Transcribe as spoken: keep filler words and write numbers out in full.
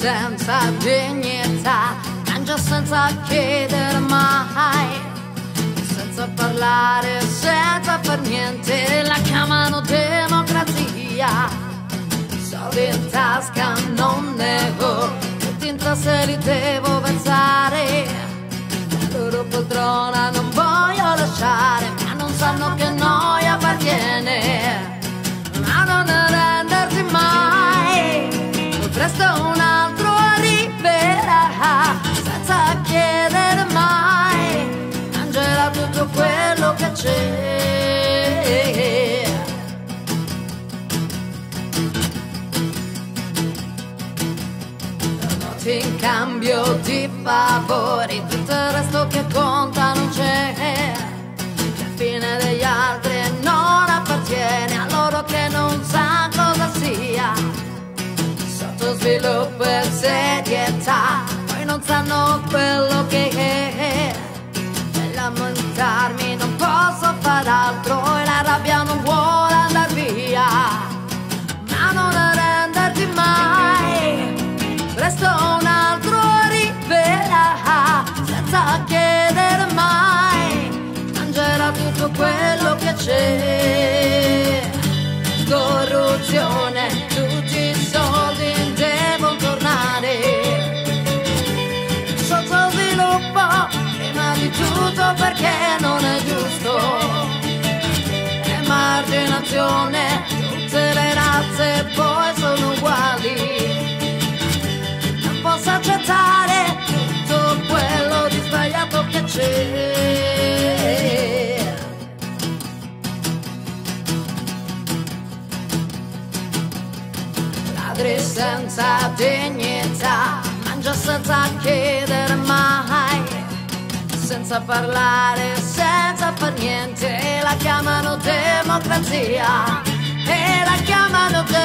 senza dignità, mangia senza chiedere mai, senza parlare, senza far niente, la chiamano democrazia. Soldi in tasca non nego, tutti in tasse li devo versare, la loro poltrona non voglio lasciare, ma non sanno che noia appartiene. Ma non arrenderti mai, presto un altro arriverà, senza chiedere mai, mangerà tutto quello che c'è. Noti in cambio di favori, tutto il resto che conta non c'è. La fine degli altri non appartiene a loro che non sa cosa sia. Sottosviluppo e serietà, poi non sanno quello che è. E lamentarmi non posso far altro e la rabbia non vuole andar via. Ma non arrenderti mai, presto un altro arriverà, senza chiedere mai, mangerà tutto quello che c'è. Corruzione, tutti i soldi devono tornare. Sottosviluppo, prima di tutto perché non è giusto. Emarginazione, tutte le razze poi sono uguali. Non posso accettare tutto quello di sbagliato che c'è. Ladri senza dignità, mangia senza chiedere mai, senza parlare, senza far niente, la chiamano democrazia, e la chiamano democrazia.